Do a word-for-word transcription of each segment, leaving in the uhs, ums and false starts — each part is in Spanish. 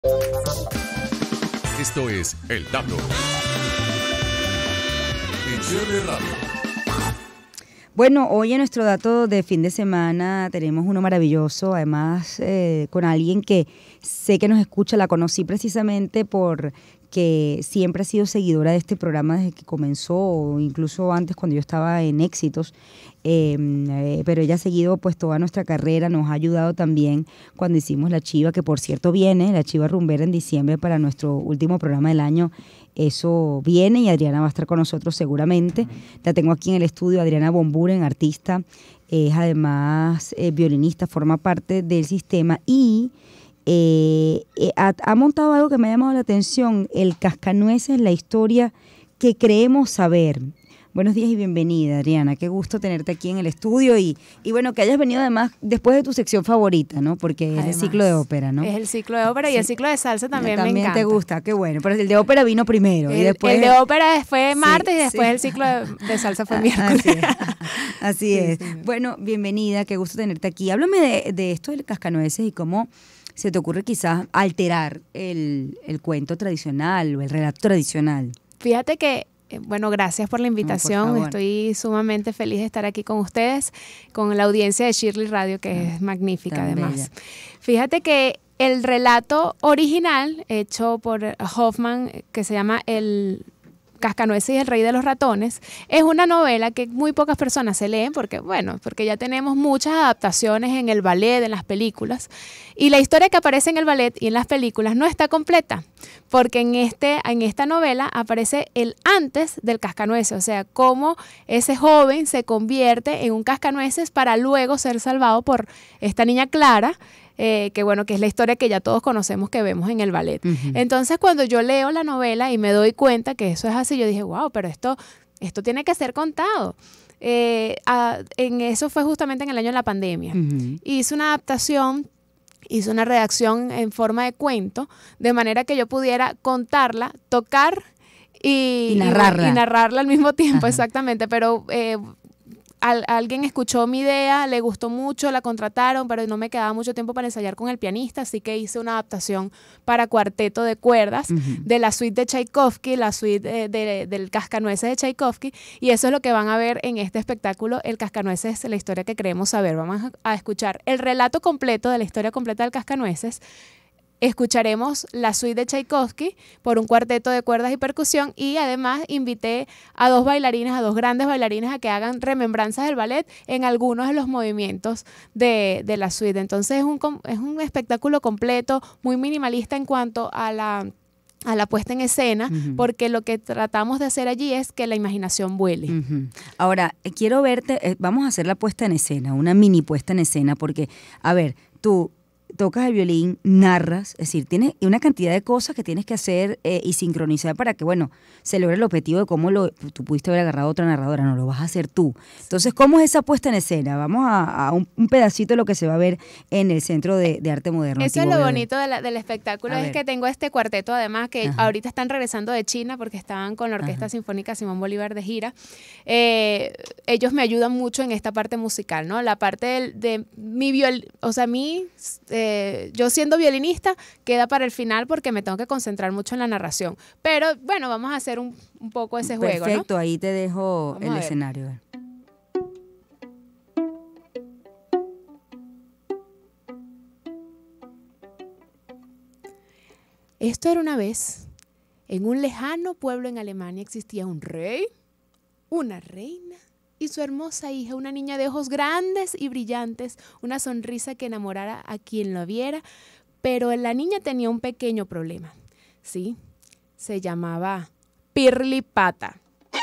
Esto es El Dato en C R Radio. Bueno, hoy en nuestro dato de fin de semana tenemos uno maravilloso, además eh, con alguien que sé que nos escucha, la conocí precisamente por que siempre ha sido seguidora de este programa desde que comenzó, o incluso antes cuando yo estaba en Éxitos, eh, eh, pero ella ha seguido pues toda nuestra carrera, nos ha ayudado también cuando hicimos La Chiva, que por cierto viene, La Chiva Rumbera en diciembre para nuestro último programa del año. Eso viene y Adriana va a estar con nosotros seguramente. La tengo aquí en el estudio, Adriana Bomburen, artista, es además eh, violinista, forma parte del sistema y eh, eh, ha, ha montado algo que me ha llamado la atención, el Cascanueces, la historia que creemos saber. Buenos días y bienvenida, Adriana. Qué gusto tenerte aquí en el estudio y, y bueno, que hayas venido además después de tu sección favorita, ¿no? Porque además, es el ciclo de ópera, ¿no? Es el ciclo de ópera y sí. El ciclo de salsa también, también me encanta. También te gusta, qué bueno. Pero el de ópera vino primero el, y después... El de ópera fue martes sí, y después sí. el ciclo de, de salsa fue miércoles. Así es. Así sí, es. Sí. Bueno, bienvenida, qué gusto tenerte aquí. Háblame de, de esto del Cascanueces y cómo se te ocurre quizás alterar el, el cuento tradicional o el relato tradicional. Fíjate que bueno, gracias por la invitación. No, por Estoy sumamente feliz de estar aquí con ustedes, con la audiencia de Shirley Radio, que ah, es magnífica además. Bella. Fíjate que el relato original hecho por Hoffman, que se llama El Cascanueces y el Rey de los Ratones, es una novela que muy pocas personas se leen porque, bueno, porque ya tenemos muchas adaptaciones en el ballet, en las películas, y la historia que aparece en el ballet y en las películas no está completa, porque en, este, en esta novela aparece el antes del cascanueces, o sea, cómo ese joven se convierte en un cascanueces para luego ser salvado por esta niña Clara, Eh, que bueno, que es la historia que ya todos conocemos que vemos en el ballet. Uh-huh. Entonces, cuando yo leo la novela y me doy cuenta que eso es así, yo dije, wow, pero esto, esto tiene que ser contado. Eh, a, en eso fue justamente en el año de la pandemia. Uh-huh. Hice una adaptación, hice una redacción en forma de cuento, de manera que yo pudiera contarla, tocar y, y, narrarla. y, y narrarla al mismo tiempo, uh-huh. exactamente, pero... Eh, Al, alguien escuchó mi idea, le gustó mucho, la contrataron, pero no me quedaba mucho tiempo para ensayar con el pianista, así que hice una adaptación para cuarteto de cuerdas uh-huh. de la suite de Tchaikovsky, la suite de, de, del Cascanueces de Tchaikovsky, y eso es lo que van a ver en este espectáculo, El Cascanueces, la historia que queremos saber. Vamos a, a escuchar el relato completo de la historia completa del Cascanueces. Escucharemos la suite de Tchaikovsky por un cuarteto de cuerdas y percusión y además invité a dos bailarines, a dos grandes bailarines a que hagan remembranzas del ballet en algunos de los movimientos de, de la suite. Entonces es un, es un espectáculo completo, muy minimalista en cuanto a la... a la puesta en escena, uh-huh. porque lo que tratamos de hacer allí es que la imaginación vuele. Uh-huh. Ahora, eh, quiero verte, eh, vamos a hacer la puesta en escena, una mini puesta en escena, porque, a ver, tú tocas el violín, narras, es decir, tienes una cantidad de cosas que tienes que hacer eh, y sincronizar para que, bueno, se logre el objetivo de cómo lo, tú pudiste haber agarrado a otra narradora, no, lo vas a hacer tú. Entonces, ¿cómo es esa puesta en escena? Vamos a, a un, un pedacito de lo que se va a ver en el Centro de, de Arte Moderno. Eso es lo bonito de la, del espectáculo, a es ver. que tengo este cuarteto, además, que Ajá. ahorita están regresando de China porque estaban con la Orquesta Ajá. Sinfónica Simón Bolívar de gira. Eh, ellos me ayudan mucho en esta parte musical, ¿no? La parte de, de mi viol, o sea, mi... Eh, Eh, yo siendo violinista queda para el final porque me tengo que concentrar mucho en la narración, pero bueno, vamos a hacer un, un poco ese Perfecto, juego, ¿no? Perfecto, ahí te dejo vamos el escenario. Esto era una vez, en un lejano pueblo en Alemania existía un rey, una reina y su hermosa hija, una niña de ojos grandes y brillantes, una sonrisa que enamorara a quien lo viera, pero la niña tenía un pequeño problema, ¿sí? Se llamaba Pirlipata.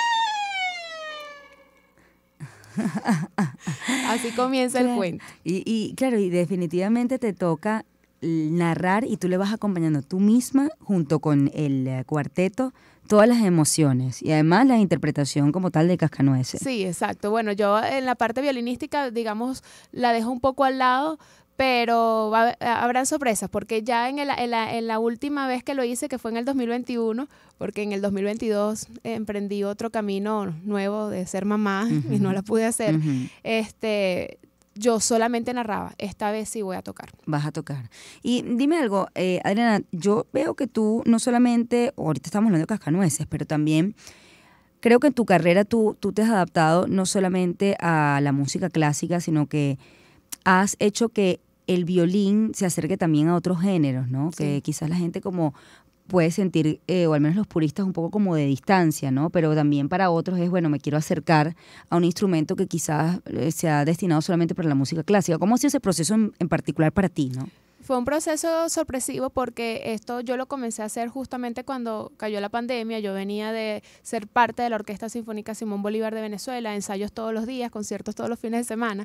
Así comienza claro. el cuento. Y, y claro, y definitivamente te toca narrar y tú le vas acompañando tú misma junto con el uh, cuarteto todas las emociones y además la interpretación como tal de Cascanueces. Sí, exacto. Bueno, yo en la parte violinística, digamos, la dejo un poco al lado, pero va, habrán sorpresas, porque ya en, el, en, la, en la última vez que lo hice, que fue en el dos mil veintiuno, porque en el dos mil veintidós emprendí otro camino nuevo de ser mamá uh-huh. y no la pude hacer, uh-huh. este... yo solamente narraba. Esta vez sí voy a tocar. Vas a tocar. Y dime algo, eh, Adriana, yo veo que tú no solamente, ahorita estamos hablando de Cascanueces, pero también creo que en tu carrera tú, tú te has adaptado no solamente a la música clásica, sino que has hecho que el violín se acerque también a otros géneros, ¿no? Sí. Que quizás la gente como puede sentir, eh, o al menos los puristas, un poco como de distancia, ¿no? Pero también para otros es, bueno, me quiero acercar a un instrumento que quizás eh, sea destinado solamente para la música clásica. ¿Cómo ha sido ese proceso en, en particular para ti, no? Fue un proceso sorpresivo porque esto yo lo comencé a hacer justamente cuando cayó la pandemia. Yo venía de ser parte de la Orquesta Sinfónica Simón Bolívar de Venezuela, ensayos todos los días, conciertos todos los fines de semana.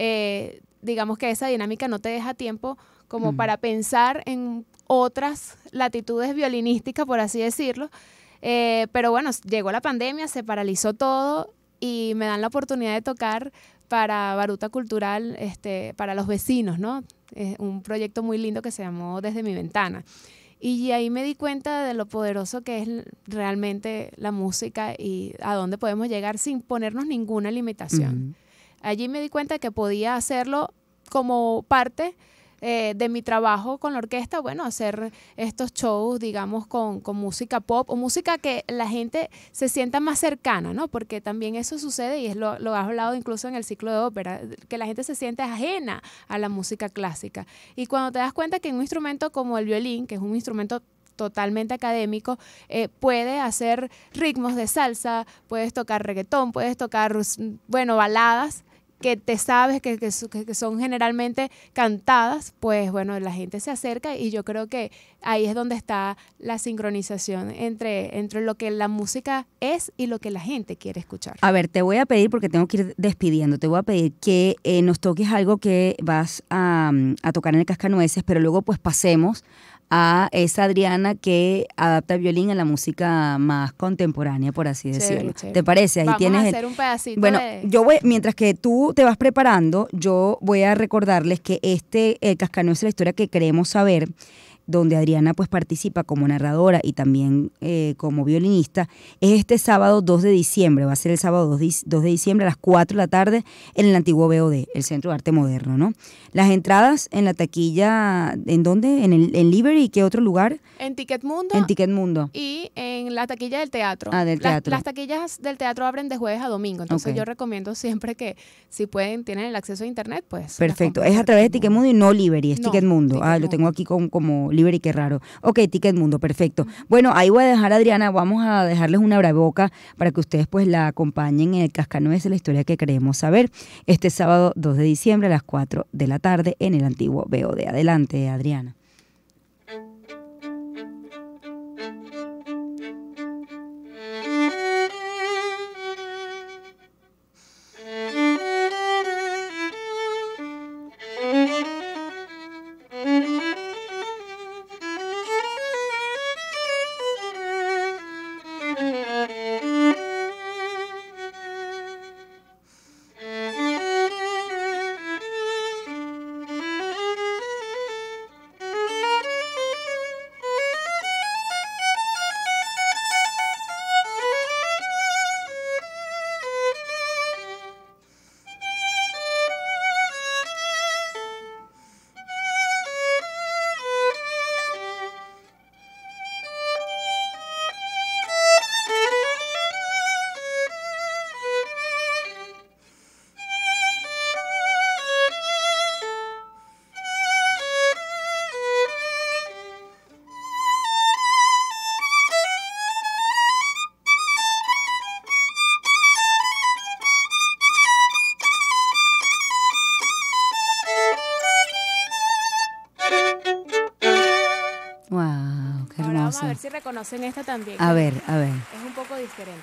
Eh, digamos que esa dinámica no te deja tiempo como mm. para pensar en otras latitudes violinísticas, por así decirlo. Eh, pero bueno, llegó la pandemia, se paralizó todo y me dan la oportunidad de tocar para Baruta Cultural, este, para los vecinos, ¿no? Es un proyecto muy lindo que se llamó Desde mi ventana. Y ahí me di cuenta de lo poderoso que es realmente la música y a dónde podemos llegar sin ponernos ninguna limitación. Uh-huh. Allí me di cuenta de que podía hacerlo como parte Eh, de mi trabajo con la orquesta, bueno, hacer estos shows, digamos, con, con música pop o música que la gente se sienta más cercana, ¿no? Porque también eso sucede y es lo, lo has hablado incluso en el ciclo de ópera, que la gente se siente ajena a la música clásica. Y cuando te das cuenta que un instrumento como el violín, que es un instrumento totalmente académico, eh, puede hacer ritmos de salsa, puedes tocar reggaetón, puedes tocar, bueno, baladas, que te sabes que, que, que son generalmente cantadas, pues bueno, la gente se acerca y yo creo que ahí es donde está la sincronización entre, entre lo que la música es y lo que la gente quiere escuchar. A ver, te voy a pedir, porque tengo que ir despidiendo, te voy a pedir que eh, nos toques algo que vas a, a tocar en el Cascanueces, pero luego pues pasemos a esa Adriana que adapta el violín a la música más contemporánea, por así decirlo. Chévere, chévere. ¿Te parece? Ahí Vamos tienes a hacer un pedacito. Bueno, de... yo voy, mientras que tú te vas preparando, yo voy a recordarles que este, el Cascanueces, la historia que queremos saber, donde Adriana pues participa como narradora y también eh, como violinista, es este sábado dos de diciembre, va a ser el sábado dos de diciembre a las cuatro de la tarde en el antiguo B O D, el Centro de Arte Moderno, ¿no? Las entradas en la taquilla, ¿en dónde? ¿En el en Liberty y qué otro lugar? En Ticketmundo. En Ticketmundo. Y en la taquilla del teatro. Ah, del teatro. Las, las taquillas del teatro abren de jueves a domingo, entonces okay. Yo recomiendo siempre que si pueden, tienen el acceso a internet, pues. Perfecto, es a través de Ticketmundo y no Liberty, es no, Ticketmundo. Ticketmundo. Ah, lo tengo aquí como, como Liberty, qué raro. Ok, Ticketmundo, perfecto. Uh-huh. Bueno, ahí voy a dejar a Adriana, vamos a dejarles una braboca para que ustedes pues la acompañen en el Cascanueces, la historia que queremos saber, este sábado dos de diciembre a las cuatro de la tarde en el antiguo B O D. Adelante, Adriana. Wow, qué hermoso. Ahora vamos a ver si reconocen esta también. A ver, a ver. Es un poco diferente.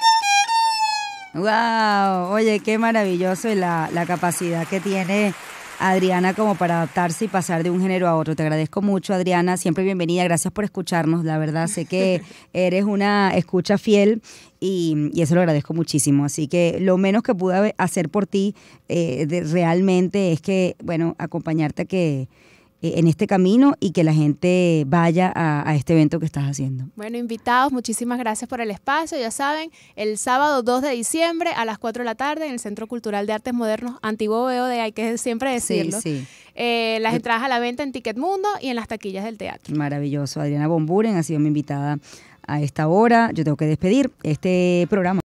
Wow, oye, qué maravilloso y la, la capacidad que tiene Adriana como para adaptarse y pasar de un género a otro. Te agradezco mucho, Adriana, siempre bienvenida, gracias por escucharnos, la verdad sé que eres una escucha fiel y, y eso lo agradezco muchísimo, así que lo menos que pude hacer por ti eh, de, realmente es que, bueno, acompañarte a que en este camino y que la gente vaya a, a este evento que estás haciendo. Bueno, invitados, muchísimas gracias por el espacio. Ya saben, el sábado dos de diciembre a las cuatro de la tarde en el Centro Cultural de Artes Modernos, antiguo B O D, hay que siempre decirlo. Sí, sí. Eh, las entradas a la venta en Ticketmundo y en las taquillas del teatro. Maravilloso. Adriana Von Buren ha sido mi invitada a esta hora. Yo tengo que despedir este programa.